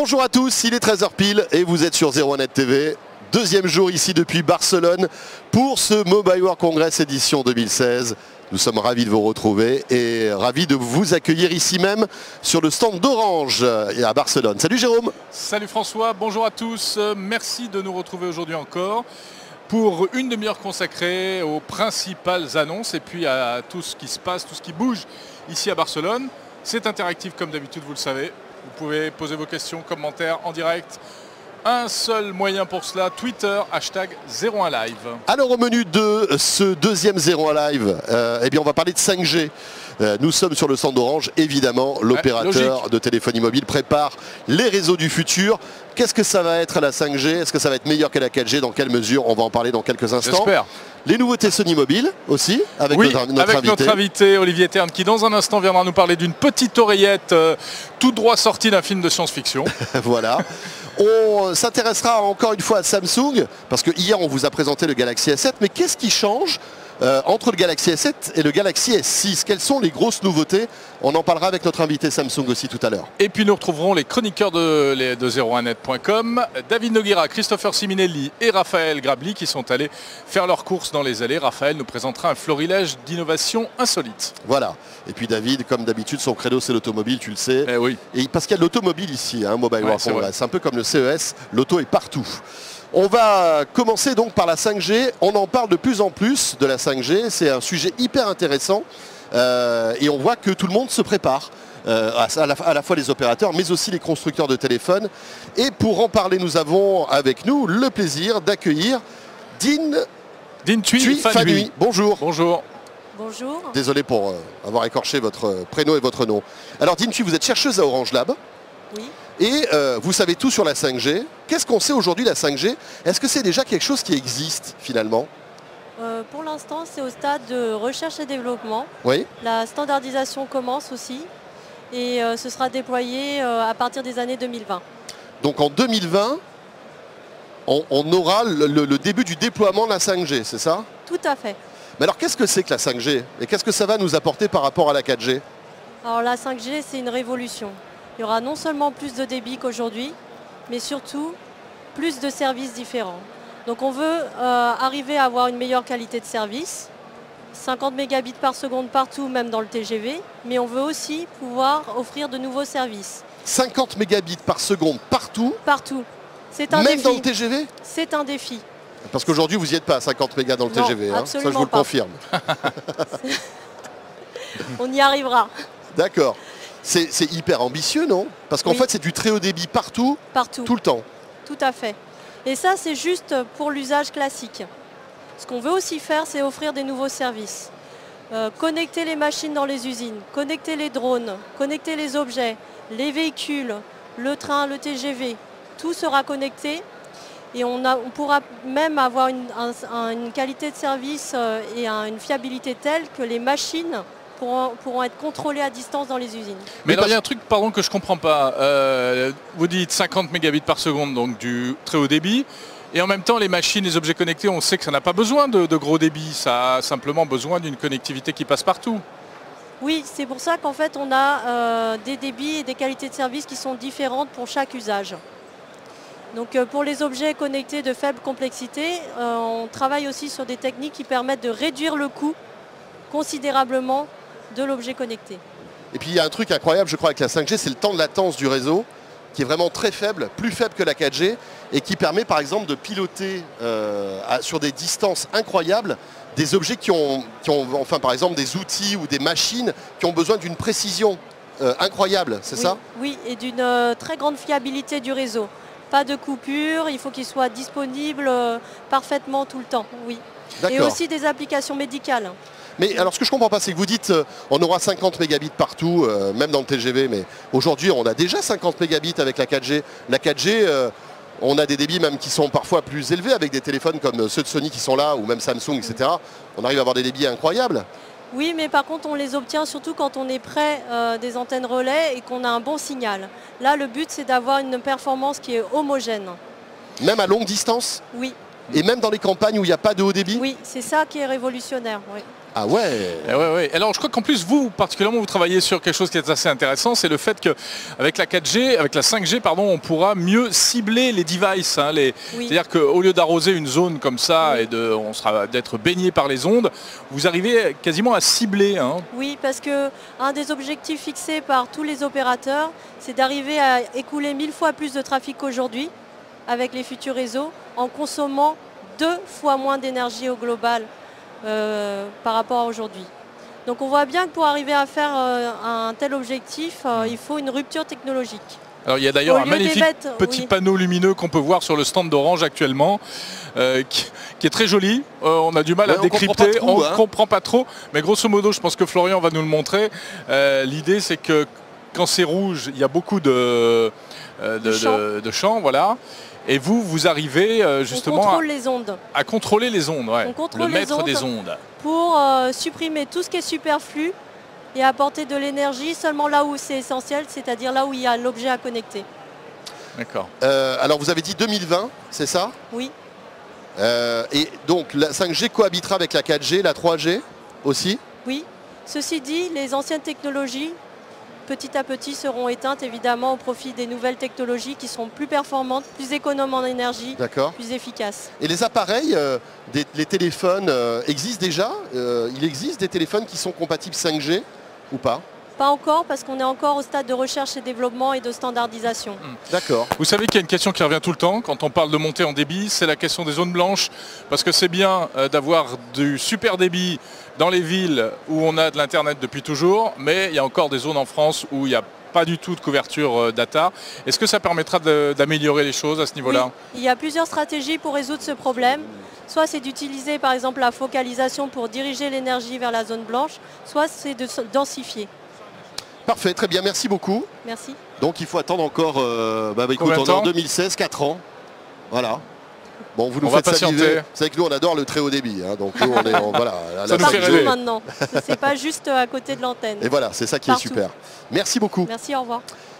Bonjour à tous, il est 13h pile et vous êtes sur 01net TV. Deuxième jour ici depuis Barcelone pour ce Mobile World Congress édition 2016. Nous sommes ravis de vous retrouver et ravis de vous accueillir ici même sur le stand d'Orange à Barcelone. Salut Jérôme. Salut François, bonjour à tous. Merci de nous retrouver aujourd'hui encore pour une demi-heure consacrée aux principales annonces et puis à tout ce qui se passe, tout ce qui bouge ici à Barcelone. C'est interactif comme d'habitude, vous le savez. Vous pouvez poser vos questions, commentaires en direct. Un seul moyen pour cela, Twitter, hashtag 01live. Alors au menu de ce deuxième 01 Live, eh bien on va parler de 5G. Nous sommes sur le stand d'Orange, évidemment, l'opérateur de téléphonie mobile prépare les réseaux du futur. Qu'est-ce que ça va être à la 5G? Est-ce que ça va être meilleur que la 4G? Dans quelle mesure? On va en parler dans quelques instants. J'espère. Les nouveautés Sony Mobile aussi, avec notre invité Olivier Terne, qui dans un instant viendra nous parler d'une petite oreillette tout droit sortie d'un film de science-fiction. Voilà. On s'intéressera encore une fois à Samsung, parce que hier on vous a présenté le Galaxy S7, mais qu'est-ce qui change entre le Galaxy S7 et le Galaxy S6? Quelles sont les grosses nouveautés? On en parlera avec notre invité Samsung aussi tout à l'heure. Et puis nous retrouverons les chroniqueurs de 01net.com, David Noguera, Christopher Siminelli et Raphaël Grabli qui sont allés faire leurs courses dans les allées. Raphaël nous présentera un florilège d'innovations insolites. Voilà. Et puis David, comme d'habitude, son credo c'est l'automobile, tu le sais. Eh oui. Et parce qu'il y a de l'automobile ici, hein, Mobile World Congress. C'est un peu comme le CES, l'auto est partout. On va commencer donc par la 5G. On en parle de plus en plus de la 5G. C'est un sujet hyper intéressant. Et on voit que tout le monde se prépare. À la fois les opérateurs, mais aussi les constructeurs de téléphones. Et pour en parler, nous avons avec nous le plaisir d'accueillir Dinh Thuy Van Huy. Bonjour. Bonjour. Bonjour. Désolé pour avoir écorché votre prénom et votre nom. Alors Dinh Thuy, vous êtes chercheuse à Orange Lab. Oui. Et vous savez tout sur la 5G. Qu'est-ce qu'on sait aujourd'hui de la 5G? Est-ce que c'est déjà quelque chose qui existe finalement? Pour l'instant, c'est au stade de recherche et développement. Oui. La standardisation commence aussi et ce sera déployé à partir des années 2020. Donc en 2020, on aura le début du déploiement de la 5G, c'est ça? Tout à fait. Mais alors qu'est-ce que c'est que la 5G? Et qu'est-ce que ça va nous apporter par rapport à la 4G? Alors la 5G, c'est une révolution. Il y aura non seulement plus de débit qu'aujourd'hui, mais surtout plus de services différents. Donc on veut arriver à avoir une meilleure qualité de service, 50 mégabits par seconde partout, même dans le TGV, mais on veut aussi pouvoir offrir de nouveaux services. 50 mégabits par seconde partout? Partout. C'est un même défi. Dans le TGV? C'est un défi. Parce qu'aujourd'hui, vous n'y êtes pas à 50 mégas dans le TGV, hein. Ça je vous le confirme. On y arrivera. D'accord. C'est hyper ambitieux, non? Parce qu'en fait, c'est du très haut débit partout, tout le temps. Tout à fait. Et ça, c'est juste pour l'usage classique. Ce qu'on veut aussi faire, c'est offrir des nouveaux services. Connecter les machines dans les usines, connecter les drones, connecter les objets, les véhicules, le train, le TGV. Tout sera connecté et on pourra même avoir une qualité de service et une fiabilité telle que les machines pourront être contrôlés à distance dans les usines. Mais il y a un truc pardon, que je ne comprends pas. Vous dites 50 mégabits par seconde, donc du très haut débit. Et en même temps, les machines, les objets connectés, on sait que ça n'a pas besoin de gros débit. Ça a simplement besoin d'une connectivité qui passe partout. Oui, c'est pour ça qu'en fait, on a des débits et des qualités de service qui sont différentes pour chaque usage. Donc pour les objets connectés de faible complexité, on travaille aussi sur des techniques qui permettent de réduire le coût considérablement de l'objet connecté. Et puis il y a un truc incroyable, je crois, avec la 5G, c'est le temps de latence du réseau, qui est vraiment très faible, plus faible que la 4G, et qui permet par exemple de piloter sur des distances incroyables des objets qui ont enfin par exemple des outils ou des machines qui ont besoin d'une précision incroyable, c'est ça? Oui, et d'une très grande fiabilité du réseau. Pas de coupure, il faut qu'il soit disponible parfaitement tout le temps, oui. Et aussi des applications médicales. Mais alors ce que je ne comprends pas, c'est que vous dites on aura 50 mégabits partout, même dans le TGV, mais aujourd'hui on a déjà 50 mégabits avec la 4G. La 4G, on a des débits même qui sont parfois plus élevés avec des téléphones comme ceux de Sony qui sont là, ou même Samsung, etc. On arrive à avoir des débits incroyables. Oui, mais par contre on les obtient surtout quand on est près des antennes relais et qu'on a un bon signal. Là le but c'est d'avoir une performance qui est homogène. Même à longue distance? Oui. Et même dans les campagnes où il n'y a pas de haut débit? Oui, c'est ça qui est révolutionnaire. Oui. Ah ouais. Ouais. Alors je crois qu'en plus vous particulièrement vous travaillez sur quelque chose qui est assez intéressant, c'est le fait qu'avec la 4G, avec la 5G pardon, on pourra mieux cibler les devices. Hein, oui. C'est-à-dire qu'au lieu d'arroser une zone comme ça et on sera d'être baigné par les ondes, vous arrivez quasiment à cibler. Hein. Oui, parce que un des objectifs fixés par tous les opérateurs, c'est d'arriver à écouler 1000 fois plus de trafic qu'aujourd'hui avec les futurs réseaux en consommant 2 fois moins d'énergie au global. Par rapport à aujourd'hui. Donc on voit bien que pour arriver à faire un tel objectif, il faut une rupture technologique. Alors il y a d'ailleurs un magnifique petit panneau lumineux qu'on peut voir sur le stand d'Orange actuellement, qui est très joli. On a du mal à décrypter, on ne comprend pas trop, mais grosso modo, je pense que Florian va nous le montrer. L'idée c'est que quand c'est rouge, il y a beaucoup de champs, voilà. Et vous arrivez justement à contrôler les ondes, ouais. Le maître des ondes. Pour supprimer tout ce qui est superflu et apporter de l'énergie seulement là où c'est essentiel, c'est-à-dire là où il y a l'objet à connecter. D'accord. Alors vous avez dit 2020, c'est ça? Oui. Et donc la 5G cohabitera avec la 4G, la 3G aussi? Oui. Ceci dit, les anciennes technologies petit à petit seront éteintes évidemment au profit des nouvelles technologies qui seront plus performantes, plus économes en énergie, plus efficaces. Et les appareils, les téléphones existent déjà? Il existe des téléphones qui sont compatibles 5G ou pas? Pas encore, parce qu'on est encore au stade de recherche et développement et de standardisation. D'accord. Vous savez qu'il y a une question qui revient tout le temps quand on parle de montée en débit, c'est la question des zones blanches, parce que c'est bien d'avoir du super débit dans les villes où on a de l'internet depuis toujours, mais il y a encore des zones en France où il n'y a pas du tout de couverture data. Est-ce que ça permettra d'améliorer les choses à ce niveau-là? Oui. Il y a plusieurs stratégies pour résoudre ce problème. Soit c'est d'utiliser par exemple la focalisation pour diriger l'énergie vers la zone blanche, soit c'est de densifier. Parfait, très bien, merci beaucoup. Merci. Donc il faut attendre encore, écoute, on est en 2016, 4 ans. Voilà. Bon, vous nous faites saliver. Vous savez que nous on adore le très haut débit, hein, donc nous on est voilà. Ça nous fait rêver maintenant. C'est pas juste à côté de l'antenne. Et voilà, c'est ça qui est super. Merci beaucoup. Merci, au revoir.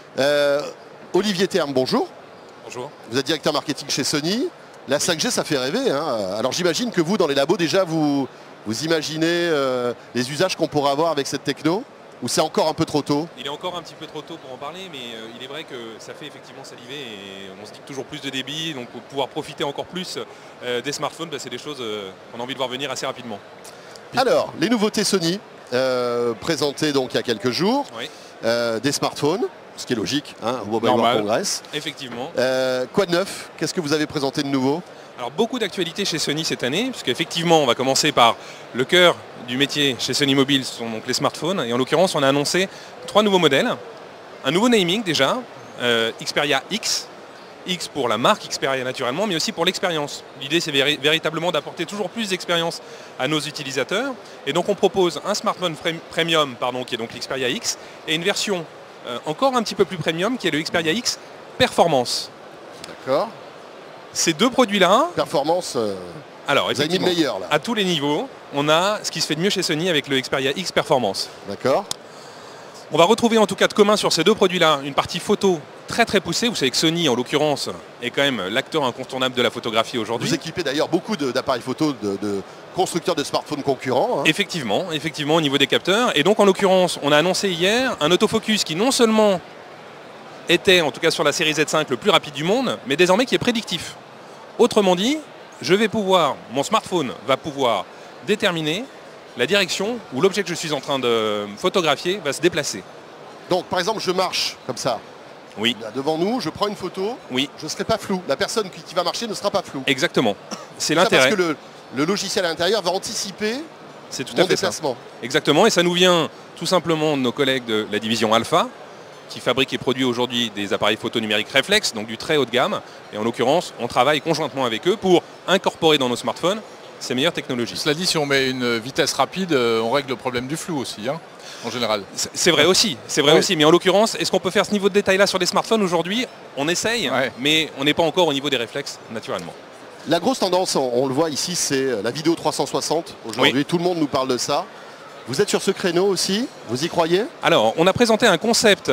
Olivier Terme, bonjour. Bonjour. Vous êtes directeur marketing chez Sony. La 5G, ça fait rêver. Hein. Alors j'imagine que vous, dans les labos, déjà, vous imaginez les usages qu'on pourra avoir avec cette techno? Ou c'est encore un peu trop tôt? Il est encore un petit peu trop tôt pour en parler, mais il est vrai que ça fait effectivement saliver et on se dit que toujours plus de débit, donc pour pouvoir profiter encore plus des smartphones, c'est des choses qu'on a envie de voir venir assez rapidement. Alors, les nouveautés Sony, présentées donc il y a quelques jours, des smartphones, ce qui est logique, hein, au Mobile World Congress. Effectivement. Quoi de neuf? Qu'est-ce que vous avez présenté de nouveau? Alors beaucoup d'actualités chez Sony cette année, puisqu'effectivement on va commencer par le cœur du métier chez Sony Mobile, ce sont donc les smartphones. Et en l'occurrence on a annoncé 3 nouveaux modèles. Un nouveau naming déjà, Xperia X. X pour la marque Xperia naturellement, mais aussi pour l'expérience. L'idée c'est véritablement d'apporter toujours plus d'expérience à nos utilisateurs. Et donc on propose un smartphone premium, qui est donc l'Xperia X, et une version encore un petit peu plus premium qui est le Xperia X Performance. D'accord. Ces deux produits-là... Performance, alors, vous avez mis le meilleur là. À tous les niveaux, on a ce qui se fait de mieux chez Sony avec le Xperia X Performance. D'accord. On va retrouver en tout cas de commun sur ces deux produits-là une partie photo très très poussée. Vous savez que Sony, en l'occurrence, est quand même l'acteur incontournable de la photographie aujourd'hui. Vous équipez d'ailleurs beaucoup d'appareils photo de constructeurs de smartphones concurrents. Hein. Effectivement, au niveau des capteurs. Et donc en l'occurrence, on a annoncé hier un autofocus qui non seulement était, en tout cas sur la série Z5, le plus rapide du monde, mais désormais qui est prédictif. Autrement dit, mon smartphone va pouvoir déterminer la direction où l'objet que je suis en train de photographier va se déplacer. Donc par exemple, je marche comme ça. Oui. Là, devant nous, je prends une photo. Oui. Je ne serai pas flou. La personne qui va marcher ne sera pas floue. Exactement. C'est l'intérêt. Parce que le logiciel à l'intérieur va anticiper mon déplacement. Exactement. Et ça nous vient tout simplement de nos collègues de la division Alpha, qui fabrique et produit aujourd'hui des appareils photo numériques réflexes, donc du très haut de gamme. Et en l'occurrence, on travaille conjointement avec eux pour incorporer dans nos smartphones ces meilleures technologies. Cela dit, si on met une vitesse rapide, on règle le problème du flou aussi, hein, en général. C'est vrai aussi, aussi. Mais en l'occurrence, est-ce qu'on peut faire ce niveau de détail-là sur des smartphones aujourd'hui? On essaye, mais on n'est pas encore au niveau des réflexes, naturellement. La grosse tendance, on le voit ici, c'est la vidéo 360. Aujourd'hui, tout le monde nous parle de ça. Vous êtes sur ce créneau aussi? Vous y croyez? Alors, on a présenté un concept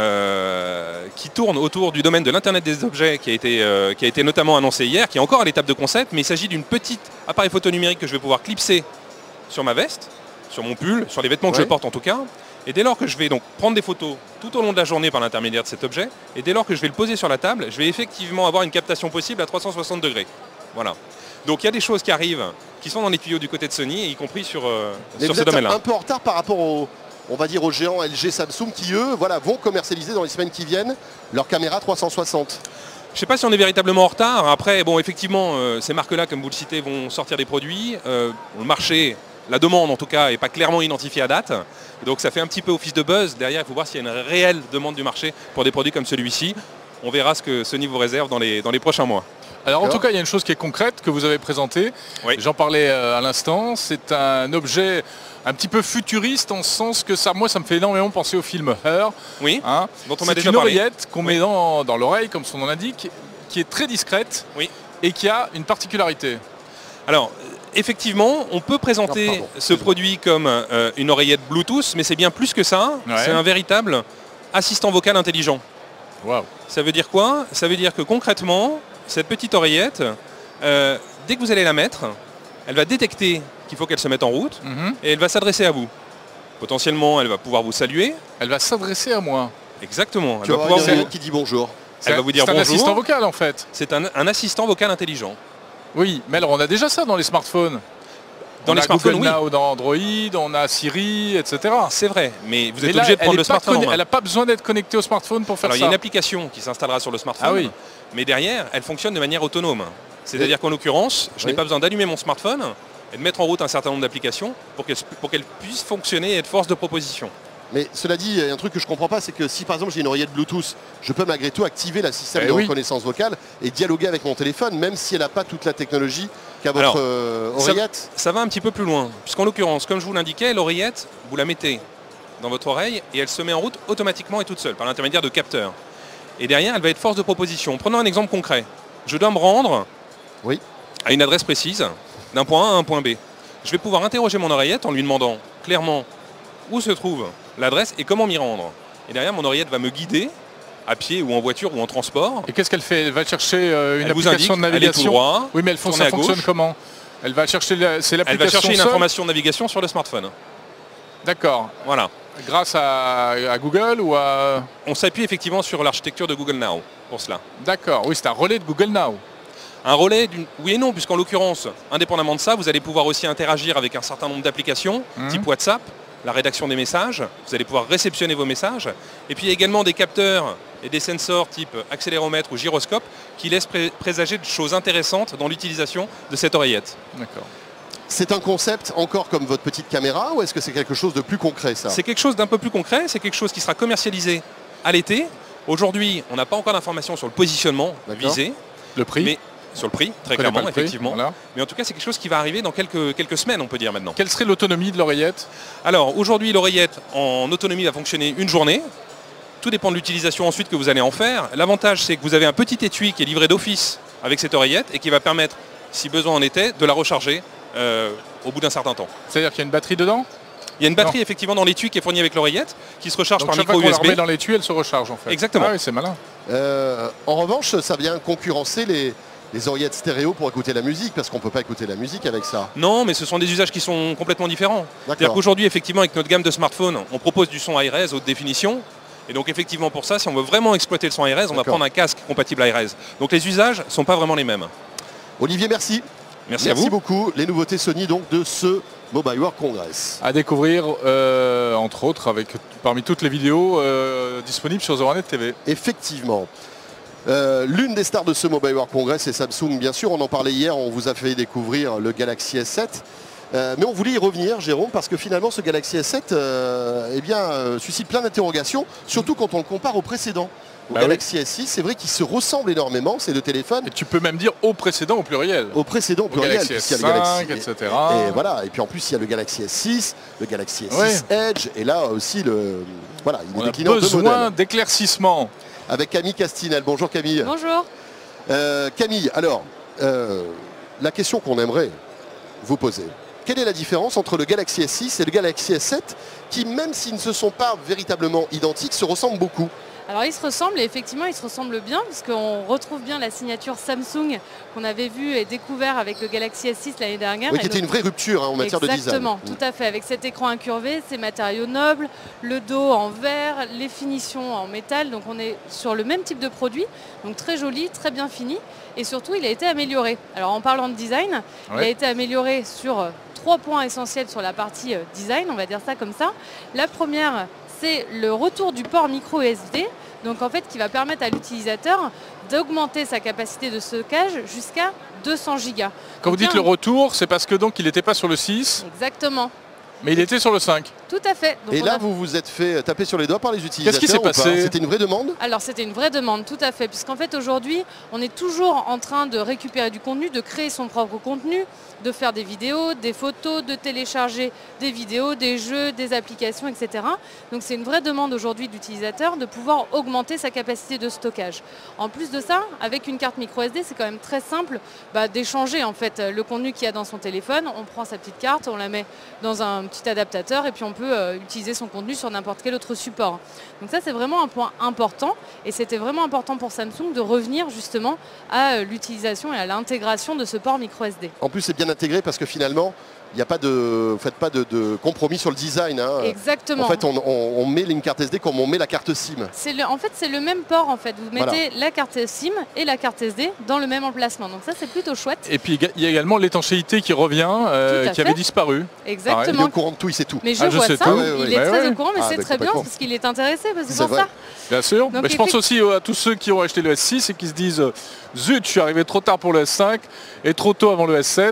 qui tourne autour du domaine de l'Internet des objets qui a été notamment annoncé hier, qui est encore à l'étape de concept, mais il s'agit d'une petite appareil photo numérique que je vais pouvoir clipser sur ma veste sur mon pull, sur les vêtements que je porte en tout cas. Et dès lors que je vais donc prendre des photos tout au long de la journée par l'intermédiaire de cet objet, et dès lors que je vais le poser sur la table, je vais effectivement avoir une captation possible à 360 degrés. Voilà. Donc il y a des choses qui arrivent, qui sont dans les tuyaux du côté de Sony, y compris sur ce domaine-là. Un peu en retard par rapport on va dire aux géants LG, Samsung qui eux vont commercialiser dans les semaines qui viennent leur caméra 360. Je ne sais pas si on est véritablement en retard. Après, bon, effectivement, ces marques-là, comme vous le citez, vont sortir des produits. Le marché, la demande en tout cas, n'est pas clairement identifiée à date. Donc ça fait un petit peu office de buzz. Derrière, il faut voir s'il y a une réelle demande du marché pour des produits comme celui-ci. On verra ce que Sony vous réserve dans les prochains mois. Alors en tout cas, il y a une chose qui est concrète que vous avez présentée. Oui. J'en parlais à l'instant. C'est un objet un petit peu futuriste en ce sens que moi, ça me fait énormément penser au film Her. Oui, hein, dont on m'a déjà parlé. C'est une oreillette qu'on met dans l'oreille, comme son nom l'indique, qui est très discrète et qui a une particularité. Alors, effectivement, on peut présenter ce produit comme une oreillette Bluetooth, mais c'est bien plus que ça. Ouais. C'est un véritable assistant vocal intelligent. Wow. Ça veut dire quoi? Ça veut dire que concrètement, cette petite oreillette, dès que vous allez la mettre, elle va détecter qu'il faut qu'elle se mette en route et elle va s'adresser à vous. Potentiellement, elle va pouvoir vous saluer. Elle va s'adresser à moi. Exactement. Tu vas avoir une oreillette qui dit bonjour. Elle va vous dire bonjour. C'est un assistant vocal en fait. C'est un assistant vocal intelligent. Oui, mais alors on a déjà ça dans les smartphones. Dans les smartphones, Google Now, dans Android, on a Siri, etc. C'est vrai, mais vous êtes obligé de prendre le smartphone en main. Elle n'a pas besoin d'être connectée au smartphone pour faire ça. Alors il y a une application qui s'installera sur le smartphone, mais derrière, elle fonctionne de manière autonome. C'est-à-dire qu'en l'occurrence, je n'ai pas besoin d'allumer mon smartphone et de mettre en route un certain nombre d'applications pour qu'elle puisse fonctionner et être force de proposition. Mais cela dit, il y a un truc que je ne comprends pas, c'est que si par exemple j'ai une oreillette Bluetooth, je peux malgré tout activer le système de reconnaissance vocale et dialoguer avec mon téléphone, même si elle n'a pas toute la technologie qu'a votre oreillette. Ça va un petit peu plus loin, puisqu'en l'occurrence, comme je vous l'indiquais, l'oreillette, vous la mettez dans votre oreille et elle se met en route automatiquement et toute seule, par l'intermédiaire de capteurs. Et derrière, elle va être force de proposition. Prenons un exemple concret. Je dois me rendre à une adresse précise, d'un point A à un point B. Je vais pouvoir interroger mon oreillette en lui demandant clairement où se trouve l'adresse et comment m'y rendre. Et derrière, mon oreillette va me guider à pied ou en voiture ou en transport. Et qu'est-ce qu'elle fait? Elle va chercher une application de navigation. Elle est tout droit, oui, mais ça fonctionne comment? Elle va chercher Elle va chercher une information de navigation sur le smartphone. D'accord. Voilà. Grâce à Google ou à... On s'appuie effectivement sur l'architecture de Google Now pour cela. D'accord, oui, c'est un relais de Google Now. Un relais, oui et non, puisqu'en l'occurrence, indépendamment de ça, vous allez pouvoir aussi interagir avec un certain nombre d'applications, type WhatsApp, la rédaction des messages, vous allez pouvoir réceptionner vos messages, et puis il y a également des capteurs et des sensors type accéléromètre ou gyroscope qui laissent présager de choses intéressantes dans l'utilisation de cette oreillette. D'accord. C'est un concept encore comme votre petite caméra ou est-ce que c'est quelque chose de plus concret ça? C'est quelque chose d'un peu plus concret, c'est quelque chose qui sera commercialisé à l'été. Aujourd'hui, on n'a pas encore d'informations sur le positionnement visé. Le prix mais sur le prix, très clairement, effectivement. Voilà. Mais en tout cas, c'est quelque chose qui va arriver dans quelques semaines, on peut dire maintenant. Quelle serait l'autonomie de l'oreillette? Alors, aujourd'hui, l'oreillette en autonomie va fonctionner une journée. Tout dépend de l'utilisation ensuite que vous allez en faire. L'avantage, c'est que vous avez un petit étui qui est livré d'office avec cette oreillette et qui va permettre, si besoin en était, de la recharger au bout d'un certain temps. C'est-à-dire qu'il y a une batterie dedans? Il y a une batterie effectivement dans l'étui qui est fournie avec l'oreillette, qui se recharge par micro USB. Donc chaque fois qu'on la remet dans l'étui, elle se recharge en fait. Exactement. Ah oui, c'est malin. En revanche, ça vient concurrencer les oreillettes stéréo pour écouter la musique, parce qu'on ne peut pas écouter la musique avec ça. Non, mais ce sont des usages qui sont complètement différents. C'est-à-dire qu'aujourd'hui, effectivement, avec notre gamme de smartphones, on propose du son high-res haute définition. Et donc effectivement pour ça, si on veut vraiment exploiter le son high-res, on va prendre un casque compatible high-res. Donc les usages ne sont pas vraiment les mêmes. Olivier, merci. Merci à vous. Merci beaucoup. Les nouveautés Sony donc de ce Mobile World Congress. À découvrir, entre autres, parmi toutes les vidéos disponibles sur The Hornet TV. Effectivement. L'une des stars de ce Mobile World Congress, c'est Samsung, bien sûr. On en parlait hier, on vous a fait découvrir le Galaxy S7. Mais on voulait y revenir, Jérôme, parce que finalement, ce Galaxy S7 suscite plein d'interrogations, surtout quand on le compare au précédent. Au Galaxy S6, c'est vrai qu'ils se ressemblent énormément, ces deux téléphones. Et tu peux même dire au précédent au pluriel. Au précédent au pluriel. Galaxy S5, etc. Et voilà. Et puis en plus, il y a le Galaxy S6, le Galaxy S6 Edge, et là aussi, il est décliné en deux modèles. On a besoin d'éclaircissement. Avec Camille Castinel. Bonjour Camille. Bonjour. Camille, alors, la question qu'on aimerait vous poser, quelle est la différence entre le Galaxy S6 et le Galaxy S7 qui, même s'ils ne se sont pas véritablement identiques, se ressemblent beaucoup? Alors ils se ressemblent et effectivement ils se ressemblent bien puisqu'on retrouve bien la signature Samsung qu'on avait vue et découvert avec le Galaxy S6 l'année dernière. Oui, qui était une vraie rupture en matière de design. Exactement, tout à fait, avec cet écran incurvé, ces matériaux nobles, le dos en verre, les finitions en métal, donc on est sur le même type de produit, donc très joli, très bien fini et surtout il a été amélioré. Alors en parlant de design, il a été amélioré sur 3 points essentiels sur la partie design, on va dire ça comme ça. La première, c'est le retour du port micro SD, donc en fait qui va permettre à l'utilisateur d'augmenter sa capacité de stockage jusqu'à 200 Go. Quand vous dites le retour, c'est parce que donc il n'était pas sur le 6. Exactement. Mais il était sur le 5. Tout à fait. Donc et là, vous vous êtes fait taper sur les doigts par les utilisateurs. Qu'est-ce qui s'est passé? C'était une vraie demande? Alors c'était une vraie demande, tout à fait. Puisqu'en fait aujourd'hui, on est toujours en train de récupérer du contenu, de créer son propre contenu, de faire des vidéos, des photos, de télécharger des vidéos, des jeux, des applications, etc. Donc c'est une vraie demande aujourd'hui d'utilisateur de pouvoir augmenter sa capacité de stockage. En plus de ça, avec une carte micro SD, c'est quand même très simple d'échanger en fait le contenu qu'il y a dans son téléphone. On prend sa petite carte, on la met dans un petit adaptateur et puis on peut utiliser son contenu sur n'importe quel autre support. Donc ça c'est vraiment un point important et c'était vraiment important pour Samsung de revenir justement à l'utilisation et à l'intégration de ce port micro SD. En plus c'est bien intégré parce que finalement il n'y a pas de, vous faites pas de compromis sur le design. Hein. Exactement. En fait, on met une carte SD comme on met la carte SIM. En fait, c'est le même port. En fait. Vous mettez la carte SIM et la carte SD dans le même emplacement. Donc ça, c'est plutôt chouette. Et puis, il y a également l'étanchéité qui revient, qui avait disparu. Exactement. Il est au courant de tout, il sait tout. Mais je vois ça, il est très au courant, mais c'est très bien parce qu'il est intéressé. C'est pour ça. Bien sûr. Donc, mais je pense aussi à tous ceux qui ont acheté le S6 et qui se disent zut, je suis arrivé trop tard pour le S5 et trop tôt avant le S7.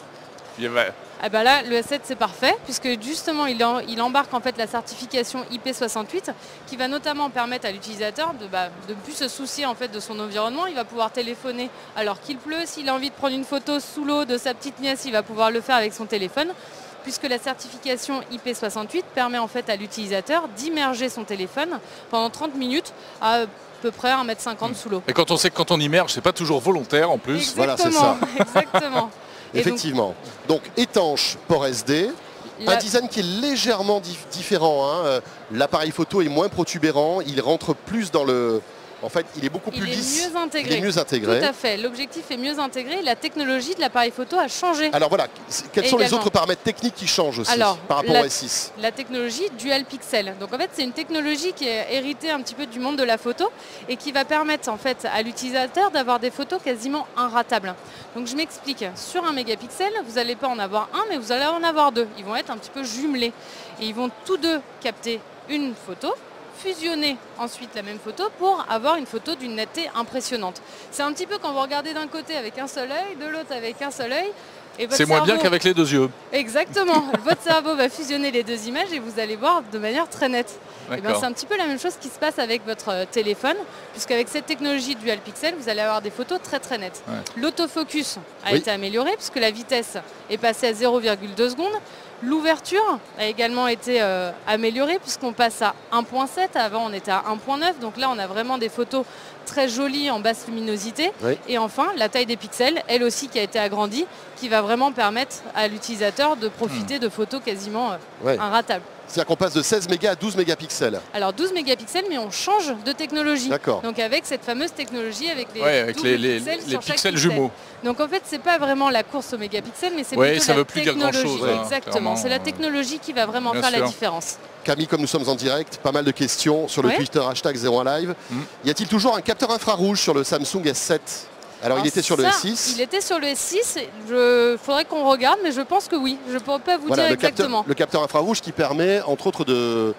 Ah bah là, le S7 c'est parfait puisque justement il embarque en fait la certification IP68 qui va notamment permettre à l'utilisateur de ne plus se soucier en fait de son environnement. Il va pouvoir téléphoner alors qu'il pleut. S'il a envie de prendre une photo sous l'eau de sa petite nièce, il va pouvoir le faire avec son téléphone puisque la certification IP68 permet en fait à l'utilisateur d'immerger son téléphone pendant 30 minutes à peu près 1,50 m sous l'eau. Et quand on sait que quand on immerge, c'est pas toujours volontaire en plus. Exactement, voilà, c'est ça. Exactement. Effectivement. Donc étanche port SD, un design qui est légèrement différent. Hein. L'appareil photo est moins protubérant, il rentre plus dans le... En fait, il est beaucoup plus lisse. Mieux intégré. Il est mieux intégré. Tout à fait. L'objectif est mieux intégré. La technologie de l'appareil photo a changé. Alors voilà, quels sont les autres paramètres techniques qui changent aussi par rapport au S6? La technologie Dual Pixel. Donc en fait, c'est une technologie qui est héritée un petit peu du monde de la photo et qui va permettre en fait à l'utilisateur d'avoir des photos quasiment inratables. Donc je m'explique. Sur un mégapixel, vous n'allez pas en avoir un, mais vous allez en avoir deux. Ils vont être un petit peu jumelés et ils vont tous deux capter une photo, fusionner ensuite la même photo pour avoir une photo d'une netteté impressionnante. C'est un petit peu quand vous regardez d'un côté avec un seul œil, de l'autre avec un seul œil. C'est moins bien qu'avec les deux yeux. Exactement. Votre cerveau va fusionner les deux images et vous allez voir de manière très nette. C'est un petit peu la même chose qui se passe avec votre téléphone, puisqu'avec cette technologie Dual Pixel, vous allez avoir des photos très très nettes. Ouais. L'autofocus a été amélioré puisque la vitesse est passée à 0,2 secondes. L'ouverture a également été améliorée puisqu'on passe à 1.7, avant on était à 1.9, donc là on a vraiment des photos très jolies en basse luminosité. Oui. Et enfin la taille des pixels, elle aussi qui a été agrandie, qui va vraiment permettre à l'utilisateur de profiter de photos quasiment inratables. C'est-à-dire qu'on passe de 16 mégas à 12 mégapixels. Alors 12 mégapixels, mais on change de technologie. D'accord. Donc avec cette fameuse technologie, avec les pixels jumeaux. Donc en fait, c'est pas vraiment la course au mégapixel, mais c'est plutôt ça la veut plus technologie. dire grand-chose. Exactement, c'est la technologie qui va vraiment faire la différence. Camille, comme nous sommes en direct, pas mal de questions sur le Twitter #01live. Y a-t-il toujours un capteur infrarouge sur le Samsung S7 ? Alors il était sur le S6. Il était sur le S6, il faudrait qu'on regarde, mais je pense que oui. Je ne pourrais pas vous dire exactement. Le capteur infrarouge qui permet, entre autres, de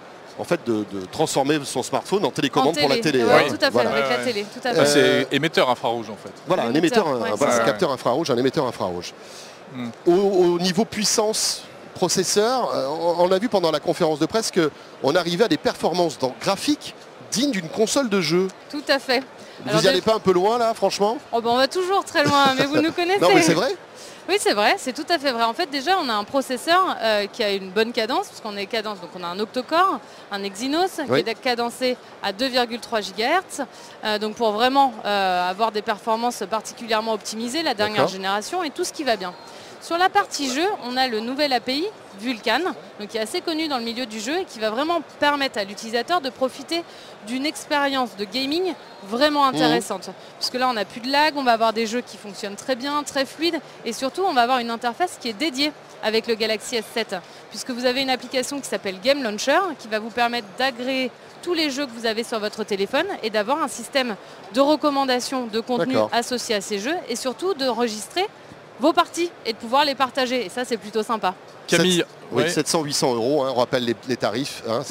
transformer son smartphone en télécommande pour la télé. Oui, tout à fait, avec la télé. C'est émetteur infrarouge en fait. Voilà, un capteur infrarouge, un émetteur infrarouge. Au niveau puissance processeur, on a vu pendant la conférence de presse qu'on arrivait à des performances graphiques dignes d'une console de jeu. Tout à fait. Vous n'y allez pas un peu loin là, franchement ? On va toujours très loin, mais vous nous connaissez. Non mais c'est vrai ? Oui, c'est vrai, c'est tout à fait vrai. En fait, déjà, on a un processeur qui a une bonne cadence, parce qu'on est cadence, donc on a un octocore, un Exynos, qui est cadencé à 2,3 GHz, donc pour vraiment avoir des performances particulièrement optimisées, la dernière génération, et tout ce qui va bien. Sur la partie jeu, on a le nouvel API Vulkan, donc qui est assez connu dans le milieu du jeu et qui va vraiment permettre à l'utilisateur de profiter d'une expérience de gaming vraiment intéressante. Puisque là, on n'a plus de lag, on va avoir des jeux qui fonctionnent très bien, très fluides, et surtout, on va avoir une interface qui est dédiée avec le Galaxy S7, puisque vous avez une application qui s'appelle Game Launcher, qui va vous permettre d'agréger tous les jeux que vous avez sur votre téléphone et d'avoir un système de recommandation de contenu associé à ces jeux, et surtout d'enregistrer vos parties et de pouvoir les partager. Et ça, c'est plutôt sympa. Camille, oui, 700-800 €, hein, on rappelle les tarifs. Hein,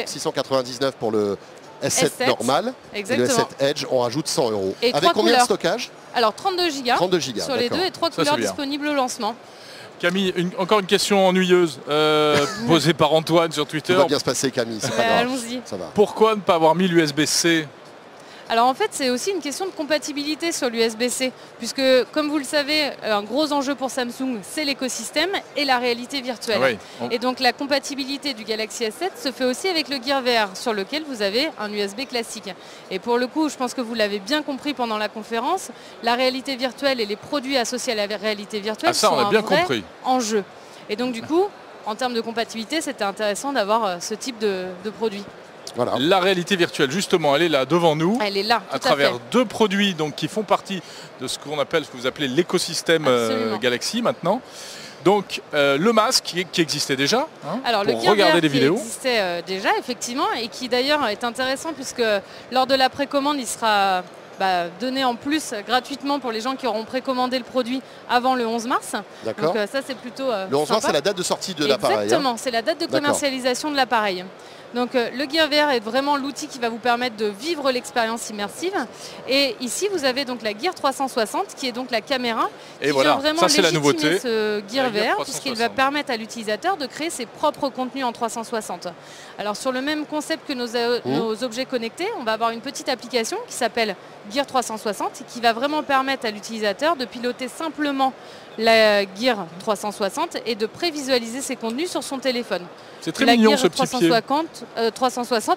699 pour le S7 normal. Exactement. Et le S7 Edge, on rajoute 100 €. Et avec combien couleurs. de stockage? Alors 32 Go sur les deux et 3 couleurs bien. disponibles au lancement. Camille, encore une question ennuyeuse posée par Antoine sur Twitter. Tout va bien se passer, Camille, c'est pas grave. Allons-y. Ça va. Pourquoi ne pas avoir mis l'USB-C? Alors en fait, c'est aussi une question de compatibilité sur l'USB-C, puisque comme vous le savez, un gros enjeu pour Samsung, c'est l'écosystème et la réalité virtuelle. Oui. Et donc la compatibilité du Galaxy S7 se fait aussi avec le Gear VR, sur lequel vous avez un USB classique. Et pour le coup, je pense que vous l'avez bien compris pendant la conférence, la réalité virtuelle et les produits associés à la réalité virtuelle sont un vrai enjeu. Et donc du coup, en termes de compatibilité, c'était intéressant d'avoir ce type de produit. Voilà. La réalité virtuelle, justement, elle est là devant nous. Elle est là, à travers deux produits donc, qui font partie de ce qu'on appelle, ce que vous appelez l'écosystème Galaxy maintenant. Donc le masque qui existait déjà, hein, alors, pour le Gear regarder VR des vidéos. Qui existait déjà, effectivement, et qui d'ailleurs est intéressant puisque lors de la précommande, il sera donné en plus gratuitement pour les gens qui auront précommandé le produit avant le 11 mars. D'accord. Donc ça, c'est plutôt le 11 mars, c'est la date de sortie de l'appareil. Exactement, c'est la date de commercialisation de l'appareil. Donc le Gear VR est vraiment l'outil qui va vous permettre de vivre l'expérience immersive. Et ici, vous avez donc la Gear 360 qui est donc la caméra qui vient vraiment légitimer ce Gear VR puisqu'il va permettre à l'utilisateur de créer ses propres contenus en 360. Alors sur le même concept que nos objets connectés, on va avoir une petite application qui s'appelle Gear 360 qui va vraiment permettre à l'utilisateur de piloter simplement la Gear 360 et de prévisualiser ses contenus sur son téléphone. C'est très mignon Gear ce petit pied. 360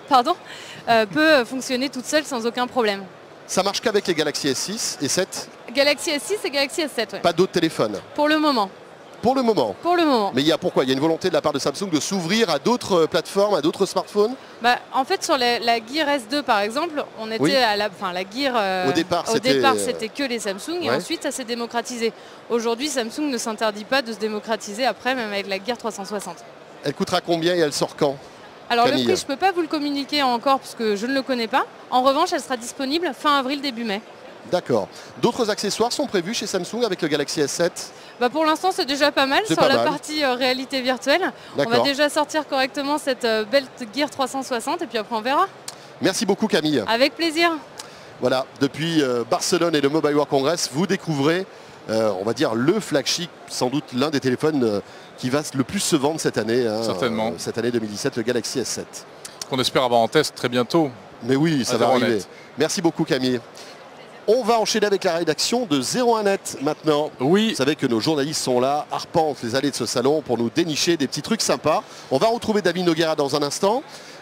peut fonctionner toute seule sans aucun problème. Ça marche qu'avec les Galaxy S6 et 7? Galaxy S6 et Galaxy S7, oui. Pas d'autres téléphones? Pour le moment. Pour le moment. Pour le moment. Mais il y a pourquoi? Il y a une volonté de la part de Samsung de s'ouvrir à d'autres plateformes, à d'autres smartphones? En fait, sur la Gear S2 par exemple, on était à la Gear. Au départ, c'était que les Samsung et ensuite ça s'est démocratisé. Aujourd'hui, Samsung ne s'interdit pas de se démocratiser après, même avec la Gear 360. Elle coûtera combien et elle sort quand? Alors Camille, le prix, je ne peux pas vous le communiquer encore parce que je ne le connais pas. En revanche, elle sera disponible fin avril, début mai. D'accord. D'autres accessoires sont prévus chez Samsung avec le Galaxy S7? Pour l'instant, c'est déjà pas mal sur la partie réalité virtuelle. On va déjà sortir correctement cette belle Gear 360 et puis après on verra. Merci beaucoup Camille. Avec plaisir. Voilà, depuis Barcelone et le Mobile World Congress, vous découvrez, on va dire, le flagship, sans doute l'un des téléphones qui va le plus se vendre cette année. Certainement. Cette année 2017, le Galaxy S7. Qu'on espère avoir en test très bientôt. Mais oui, ça va arriver. Merci beaucoup Camille. On va enchaîner avec la rédaction de 01net maintenant. Oui. Vous savez que nos journalistes sont là, arpentent les allées de ce salon pour nous dénicher des petits trucs sympas. On va retrouver David Noguera dans un instant.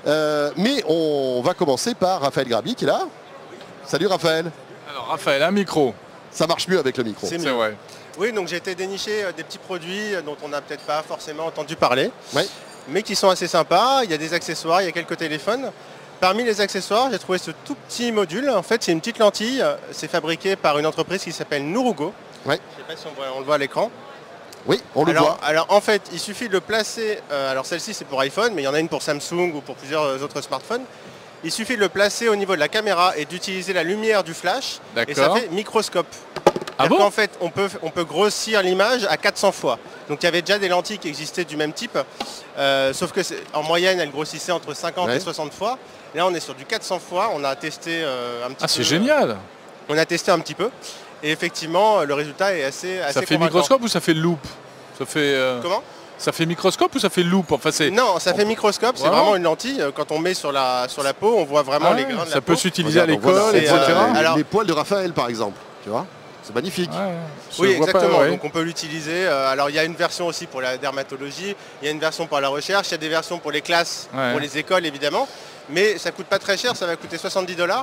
Mais on va commencer par Raphaël Grabi qui est là. Salut Raphaël. Alors Raphaël, un micro. Ça marche mieux avec le micro. C'est vrai. Oui, donc j'ai été dénicher des petits produits dont on n'a peut-être pas forcément entendu parler, oui, mais qui sont assez sympas. Il y a des accessoires, il y a quelques téléphones. Parmi les accessoires, j'ai trouvé ce tout petit module. En fait, c'est une petite lentille. C'est fabriqué par une entreprise qui s'appelle Nurugo. Oui. Je ne sais pas si on le voit à l'écran. Oui, on le voit. Alors en fait, il suffit de le placer. Alors celle-ci, c'est pour iPhone, mais il y en a une pour Samsung ou pour plusieurs autres smartphones. Il suffit de le placer au niveau de la caméra et d'utiliser la lumière du flash. Et ça fait microscope. Ah bon ? En fait, on peut grossir l'image à 400 fois. Donc il y avait déjà des lentilles qui existaient du même type. Sauf que en moyenne, elles grossissaient entre 50 et 60 fois. Là, on est sur du 400 fois. On a testé un petit peu. Ah, c'est génial. On a testé un petit peu. Et effectivement, le résultat est assez Ça fait convaincant. microscope ou ça fait loupe? Ça fait, Comment? Ça fait microscope ou ça fait loupe? Enfin, non, ça fait microscope. C'est vraiment une lentille. Quand on met sur la peau, on voit vraiment les grains de la peau. Ça peut s'utiliser à l'école, etc. Les poils de Raphaël, par exemple. Tu vois, c'est magnifique. Oui, exactement. Donc on peut l'utiliser. Alors il y a une version aussi pour la dermatologie. Il y a une version pour la recherche. Il y a des versions pour les classes, pour les écoles évidemment. Mais ça coûte pas très cher. Ça va coûter $70.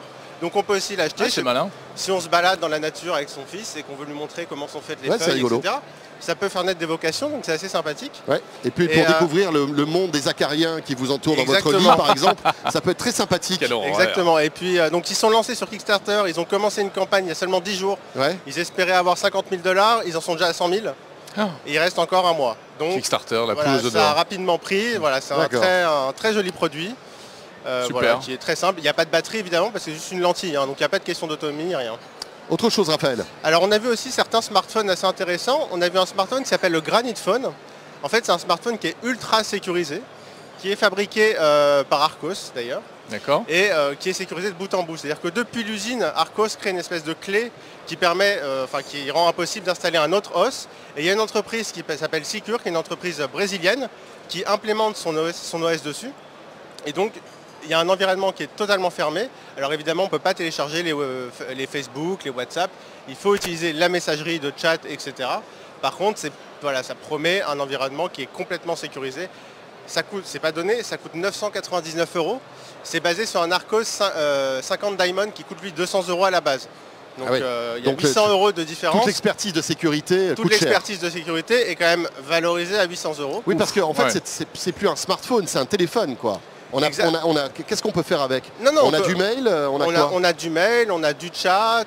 Donc on peut aussi l'acheter. C'est malin. Si on se balade dans la nature avec son fils et qu'on veut lui montrer comment sont faites les Ouais, c'est feuilles, rigolo. etc. Ça peut faire naître des vocations, donc c'est assez sympathique. Ouais. Et puis pour découvrir le monde des acariens qui vous entourent dans votre lit, par exemple, ça peut être très sympathique. Exactement. Et puis donc ils sont lancés sur Kickstarter, ils ont commencé une campagne il y a seulement 10 jours. Ouais. Ils espéraient avoir 50 000 $, ils en sont déjà à 100 000. Et il reste encore un mois. Donc Kickstarter, la voilà, poule aux ça a odeurs. rapidement pris. Voilà, c'est un très joli produit. Voilà, qui est très simple. Il n'y a pas de batterie évidemment parce que c'est juste une lentille, hein, donc il n'y a pas de question d'autonomie ni rien. Autre chose, Raphaël. Alors on a vu aussi certains smartphones assez intéressants. On a vu un smartphone qui s'appelle le Granite Phone. En fait c'est un smartphone qui est ultra sécurisé, qui est fabriqué par Arcos d'ailleurs. D'accord. Et qui est sécurisé de bout en bout. C'est-à-dire que depuis l'usine, Arcos crée une espèce de clé qui permet, qui rend impossible d'installer un autre os. Et il y a une entreprise qui s'appelle Secure, qui est une entreprise brésilienne, qui implémente son OS dessus. Et donc il y a un environnement qui est totalement fermé. Alors évidemment, on ne peut pas télécharger les Facebook, les WhatsApp. Il faut utiliser la messagerie de chat, etc. Par contre, ça promet un environnement qui est complètement sécurisé. Ça coûte, c'est pas donné, ça coûte 999 €. C'est basé sur un Arcos 50 Diamond qui coûte lui 200 € à la base. Donc il y a 800 € de différence. Toute l'expertise de sécurité Toute l'expertise de sécurité est quand même valorisée à 800 €. Oui, parce qu'en fait, c'est plus un smartphone, c'est un téléphone, quoi. Qu'est-ce qu'on peut faire avec? On a du mail, on a du mail, on a du chat,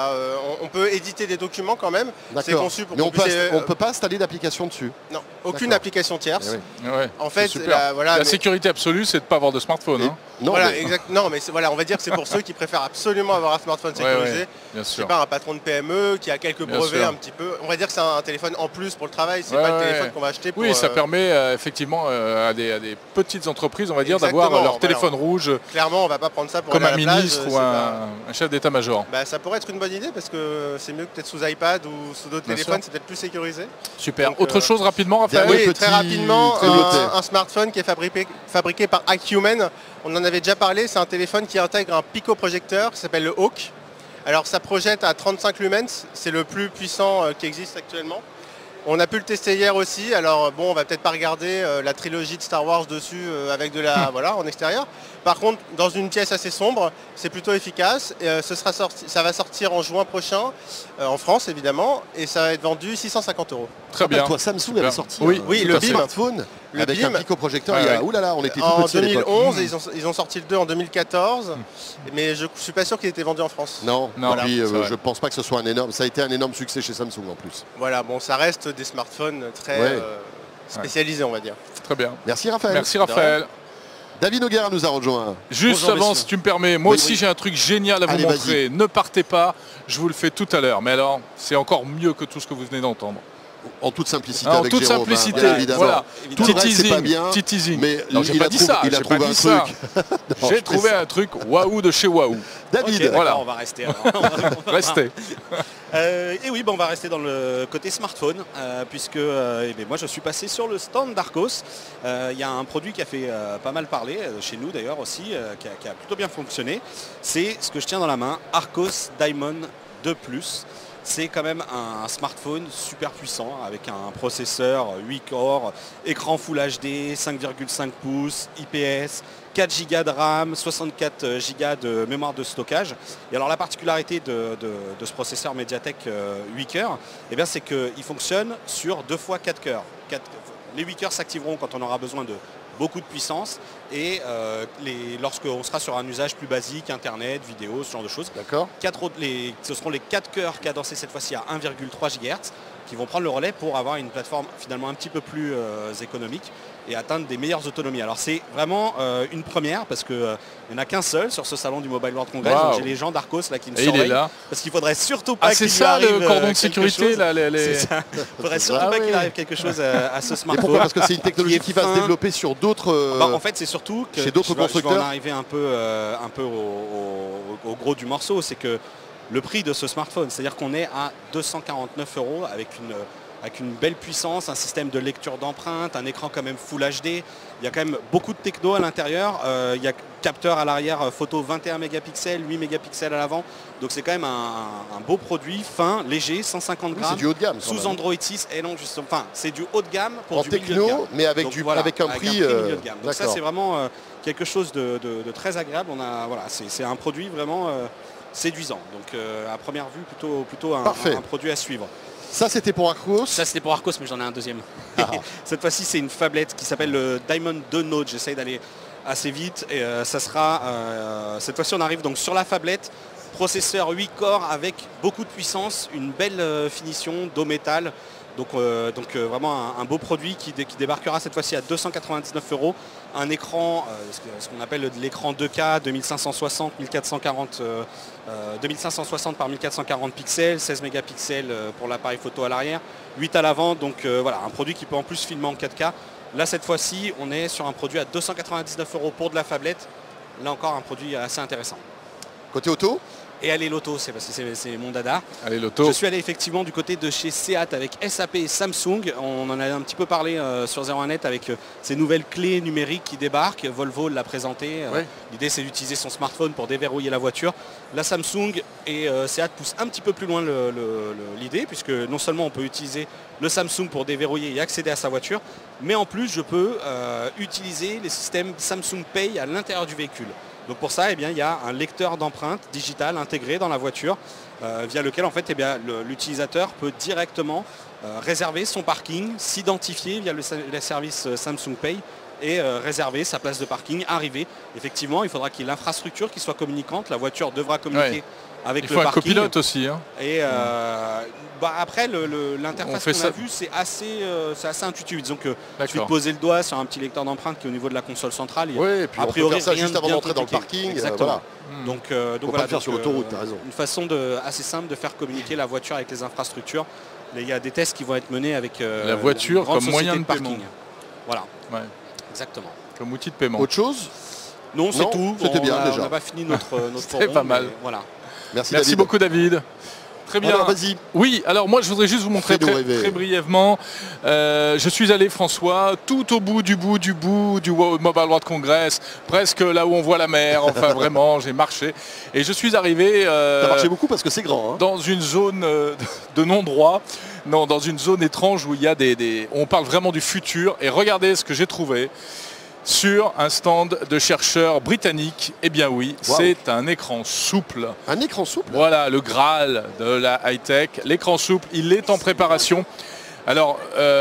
on peut éditer des documents quand même. C'est conçu pour mais on ne peut pas installer d'application dessus. Non, aucune application tierce. En fait, la sécurité absolue, c'est de ne pas avoir de smartphone. Hein. Non, voilà, non, mais on va dire que c'est pour ceux qui préfèrent absolument avoir un smartphone sécurisé. C'est pas un patron de PME qui a quelques brevets un petit peu. On va dire que c'est un téléphone en plus pour le travail, c'est pas le téléphone qu'on va acheter pour... Oui, ça permet effectivement à des petites entreprises, on va dire, d'avoir leur téléphone rouge. Clairement, on va pas prendre ça pour comme aller à la un ministre plage, ou un chef d'état-major. Ça pourrait être une bonne idée parce que c'est mieux que peut-être sous iPad ou sous d'autres téléphones, c'est peut-être plus sécurisé. Super. Donc, autre chose rapidement, Raphaël? Oui, très rapidement, un smartphone qui est fabriqué par Acumen. On en avait déjà parlé, c'est un téléphone qui intègre un picoprojecteur qui s'appelle le Hawk. Alors ça projette à 35 lumens, c'est le plus puissant qui existe actuellement. On a pu le tester hier aussi, alors bon, on va peut-être pas regarder la trilogie de Star Wars dessus avec de la en extérieur. Par contre, dans une pièce assez sombre, c'est plutôt efficace. Et, ça va sortir en juin prochain, en France évidemment, et ça va être vendu 650 €. Très bien. Toi, Samsung avait sorti le BIM. Smartphone avec un picoprojecteur. Oulala, on était tout en petits à l'époque. 2011, ils ont sorti le 2 en 2014, mais je suis pas sûr qu'il ait été vendu en France. Non, puis je pense pas que ce soit un énorme. Ça a été un énorme succès chez Samsung en plus. Voilà, bon, ça reste des smartphones très spécialisés, on va dire. Très bien. Merci Raphaël. Merci Raphaël. David Noguera nous a rejoint. Juste avant, si tu me permets, moi aussi j'ai un truc génial à vous montrer. Ne partez pas, je vous le fais tout à l'heure. Mais alors, c'est encore mieux que tout ce que vous venez d'entendre. En toute simplicité. En toute simplicité, voilà. Tout le reste, c'est pas bien. Mais il a trouvé un truc. J'ai trouvé un truc waouh de chez Waouh. David, voilà. On va rester alors. Restez. Et oui, on va rester dans le côté smartphone, puisque moi je suis passé sur le stand d'Arcos. Il y a un produit qui a fait pas mal parler, chez nous d'ailleurs aussi, qui a plutôt bien fonctionné. C'est ce que je tiens dans la main, Arcos Diamond 2 Plus. C'est quand même un smartphone super puissant avec un processeur 8 corps, écran Full HD, 5,5 pouces, IPS, 4 Go de RAM, 64 Go de mémoire de stockage. Et alors la particularité de ce processeur Mediatek 8 cœurs, c'est qu'il fonctionne sur 2 x 4 cœurs. Les 8 cœurs s'activeront quand on aura besoin de beaucoup de puissance et lorsqu'on sera sur un usage plus basique, internet, vidéo, ce genre de choses. D'accord. Ce seront les 4 cœurs cadencés cette fois-ci à 1,3 GHz qui vont prendre le relais pour avoir une plateforme finalement un petit peu plus économique et atteindre des meilleures autonomies. Alors c'est vraiment une première parce qu'il n'y en a qu'un seul sur ce salon du Mobile World Congress. Donc j'ai les gens d'Arcos là qui me surveillent. Parce qu'il faudrait surtout pas qu'il lui arrive le cordon de sécurité là, Il faudrait surtout pas qu'il arrive quelque chose à ce smartphone. Et pourquoi? Parce que c'est une technologie qui va se développer sur d'autres... en fait c'est surtout que chez d'autres constructeurs. Je vais en arriver un peu au gros du morceau, c'est que le prix de ce smartphone, c'est-à-dire qu'on est à 249 € avec avec une belle puissance, un système de lecture d'empreintes, un écran quand même Full HD. Il y a quand même beaucoup de techno à l'intérieur. Il y a capteur à l'arrière photo 21 mégapixels, 8 mégapixels à l'avant. Donc c'est quand même un beau produit, fin, léger, 150 grammes. C'est du haut de gamme. Sous Android 6. Et non, justement, enfin, c'est du haut de gamme pour en du milieu de techno, gamme. mais avec, donc, avec un prix milieu de gamme. Donc ça, c'est vraiment quelque chose de très agréable. Voilà, c'est un produit vraiment séduisant. Donc à première vue, plutôt un produit à suivre. Ça, c'était pour Arcos. Ça, c'était pour Arcos, mais j'en ai un deuxième. Cette fois-ci, c'est une phablette qui s'appelle le Diamond 2 Note. J'essaye d'aller assez vite. Et ça sera... cette fois-ci, on arrive donc sur la phablette. Processeur 8 corps avec beaucoup de puissance. Une belle finition d'eau métal. Donc vraiment un beau produit qui débarquera cette fois-ci à 299 €. Un écran, ce qu'on appelle l'écran 2K, 2560 par 1440 pixels, 16 mégapixels pour l'appareil photo à l'arrière, 8 à l'avant. Donc voilà, un produit qui peut en plus filmer en 4K. Là, cette fois-ci, on est sur un produit à 299 € pour de la phablette. Là encore, un produit assez intéressant. Côté auto ? Et aller l'auto, c'est mon dada. Allez l'auto. Je suis allé effectivement du côté de chez Seat avec SAP et Samsung. On en a un petit peu parlé sur 01net avec ces nouvelles clés numériques qui débarquent. Volvo l'a présenté. Ouais. L'idée, c'est d'utiliser son smartphone pour déverrouiller la voiture. La Samsung et Seat poussent un petit peu plus loin l'idée, puisque non seulement on peut utiliser le Samsung pour déverrouiller et accéder à sa voiture, mais en plus je peux utiliser les systèmes Samsung Pay à l'intérieur du véhicule. Donc pour ça, il y a un lecteur d'empreintes digitales intégré dans la voiture via lequel en fait, l'utilisateur peut directement réserver son parking, s'identifier via le service Samsung Pay et réserver sa place de parking, arriver. Effectivement, il faudra qu'il y ait l'infrastructure qui soit communicante. La voiture devra communiquer avec le parking. Il faut un copilote aussi. Hein. Et après, l'interface qu'on a vue, c'est assez intuitif. Disons que tu peux poser le doigt sur un petit lecteur d'empreintes qui est au niveau de la console centrale. Oui, et puis a priori, on peut faire ça juste avant d'entrer dans le parking. Exactement. Donc voilà, le faire sur l'autoroute, t'as raison. Une façon assez simple de faire communiquer la voiture avec les infrastructures. Il y a des tests qui vont être menés avec la voiture comme moyen de parking. paiement. Voilà. Ouais. Exactement. Comme outil de paiement. Autre chose ? Non, c'est tout. C'était bien déjà. On n'a pas fini notre C'était pas mal. Voilà. Merci beaucoup David. Très bien. Alors vas-y. Oui, alors moi je voudrais juste vous montrer très brièvement. Je suis allé, François, tout au bout du Mobile World Congress, presque là où on voit la mer. Enfin vraiment, j'ai marché. Et je suis arrivé... T'as marché beaucoup parce que c'est grand. Hein. Dans une zone de non-droit. Non, dans une zone étrange où il y a on parle vraiment du futur. Et regardez ce que j'ai trouvé sur un stand de chercheurs britanniques. Eh bien oui, c'est un écran souple. Un écran souple ? Voilà, le Graal de la high-tech. L'écran souple, il est en préparation. Alors,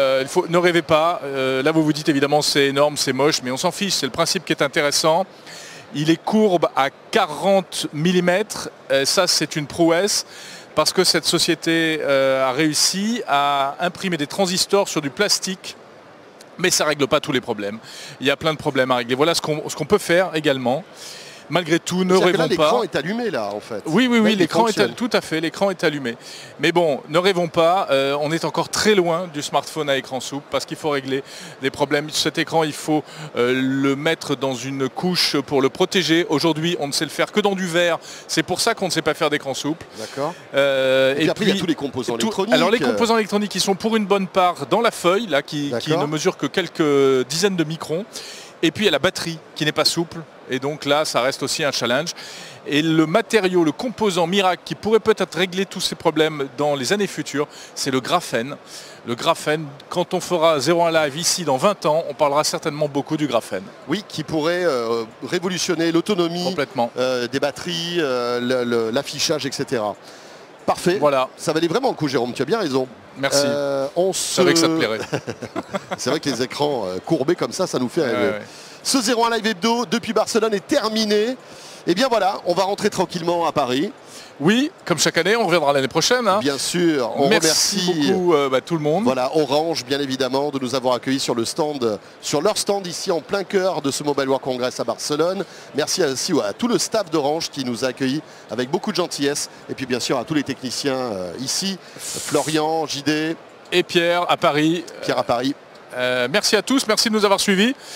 ne rêvez pas. Là, vous vous dites évidemment c'est énorme, c'est moche, mais on s'en fiche. C'est le principe qui est intéressant. Il est courbe à 40 mm. Ça, c'est une prouesse. Parce que cette société a réussi à imprimer des transistors sur du plastique. Mais ça ne règle pas tous les problèmes. Il y a plein de problèmes à régler. Voilà ce qu'on peut faire également. Malgré tout, ne rêvons pas. L'écran est allumé là en fait. Oui, l'écran est tout à fait. L'écran est allumé. Mais bon, ne rêvons pas. On est encore très loin du smartphone à écran souple parce qu'il faut régler des problèmes. Cet écran, il faut le mettre dans une couche pour le protéger. Aujourd'hui, on ne sait le faire que dans du verre. C'est pour ça qu'on ne sait pas faire d'écran souple. D'accord. Et puis après, il y a tous les composants électroniques. Alors les composants électroniques, ils sont pour une bonne part dans la feuille, là, qui ne mesure que quelques dizaines de microns. Et puis il y a la batterie qui n'est pas souple. Et donc là, ça reste aussi un challenge. Et le matériau, le composant miracle qui pourrait peut-être régler tous ces problèmes dans les années futures, c'est le graphène. Le graphène, quand on fera 01 Live ici dans 20 ans, on parlera certainement beaucoup du graphène. Oui, qui pourrait révolutionner l'autonomie des batteries, l'affichage, etc. Parfait. Voilà. Ça valait vraiment le coup, Jérôme, tu as bien raison. Merci. Je savais que ça te plairait. C'est vrai que les écrans courbés comme ça nous fait rêver. Ouais. Ce 01 Live Hebdo depuis Barcelone est terminé. Et bien voilà, on va rentrer tranquillement à Paris. Oui, comme chaque année, on reviendra l'année prochaine. Hein. Bien sûr, on remercie beaucoup tout le monde. Voilà, Orange, bien évidemment, de nous avoir accueillis sur leur stand ici en plein cœur de ce Mobile World Congress à Barcelone. Merci aussi à tout le staff d'Orange qui nous a accueillis avec beaucoup de gentillesse. Et puis bien sûr à tous les techniciens ici, Florian, JD. Et Pierre à Paris. Pierre à Paris. Merci à tous, merci de nous avoir suivis.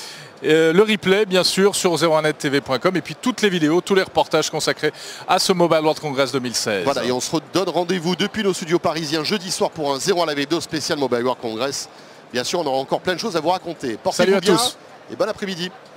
Le replay, bien sûr, sur 01nettv.com et puis toutes les vidéos, tous les reportages consacrés à ce Mobile World Congress 2016. Voilà, et on se redonne rendez-vous depuis nos studios parisiens jeudi soir pour un 01 Live 2 spécial Mobile World Congress. Bien sûr, on aura encore plein de choses à vous raconter. Portez-vous bien et bon après-midi.